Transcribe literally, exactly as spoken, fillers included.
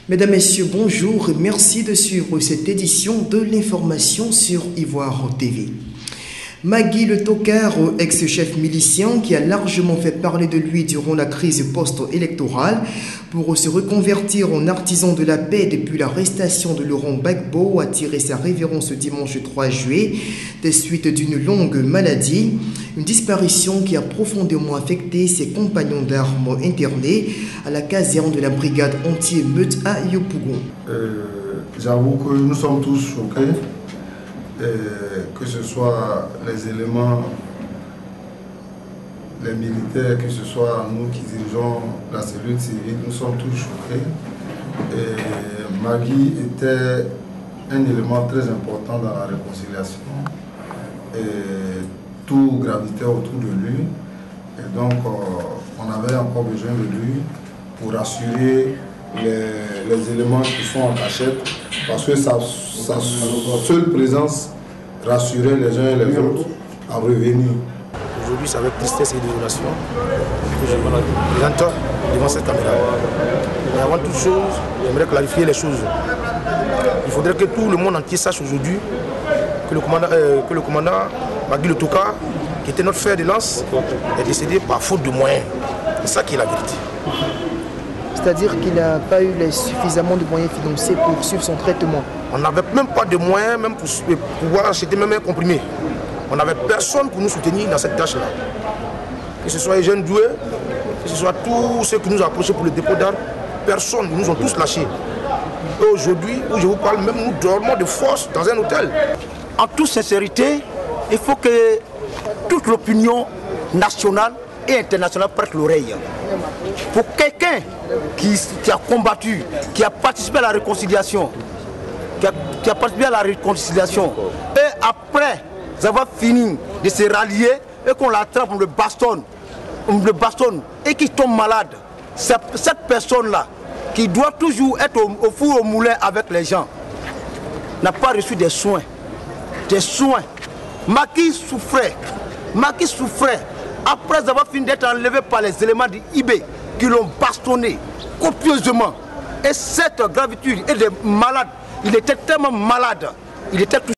Mesdames, Messieurs, bonjour et merci de suivre cette édition de l'information sur Ivoire T V. Magui Le Tokar, ex-chef milicien qui a largement fait parler de lui durant la crise post-électorale pour se reconvertir en artisan de la paix depuis l'arrestation de Laurent Gbagbo, a tiré sa révérence ce dimanche trois juillet des suites d'une longue maladie, une disparition qui a profondément affecté ses compagnons d'armes internés à la caserne de la brigade anti-émeute à Yopougon. Euh, J'avoue que nous sommes tous choqués. Et que ce soit les éléments, les militaires, que ce soit nous qui dirigeons la cellule civile, nous sommes tous choqués. Et Magui était un élément très important dans la réconciliation. Et tout gravitait autour de lui. Et donc, euh, on avait encore besoin de lui pour assurer les, les éléments qui sont en cachette, parce que sa, sa seule présence rassurait les uns et les autres à revenir. Aujourd'hui, c'est avec tristesse et désolation que je me présente devant cette caméra. Mais avant toute chose, j'aimerais clarifier les choses. Il faudrait que tout le monde entier sache aujourd'hui que le commandant, euh, que le commandant Magui Le Tokar, qui était notre fer de lance, est décédé par faute de moyens. C'est ça qui est la vérité. C'est-à-dire qu'il n'a pas eu les suffisamment de moyens financiers pour suivre son traitement. On n'avait même pas de moyens même pour pouvoir acheter même un comprimé. On n'avait personne pour nous soutenir dans cette tâche-là. Que ce soit les jeunes doués, que ce soit tous ceux qui nous approchaient pour le dépôt d'armes, personne, ils nous ont tous lâchés. Et aujourd'hui, où je vous parle, même nous dormons de force dans un hôtel. En toute sincérité, il faut que toute l'opinion nationale et internationale prête l'oreille. Pour quelqu'un qui, qui a combattu, qui a participé à la réconciliation, qui a, qui a participé à la réconciliation, et après avoir fini de se rallier et qu'on l'attrape, on le bastonne, on le bastonne et qui tombe malade, cette, cette personne-là, qui doit toujours être au, au four au moulin avec les gens, n'a pas reçu des soins. Des soins. Magui souffrait. Magui souffrait. Après avoir fini d'être enlevé par les éléments du I B qui l'ont bastonné copieusement. Et cette gravitude et des malades, il était tellement malade, il était tout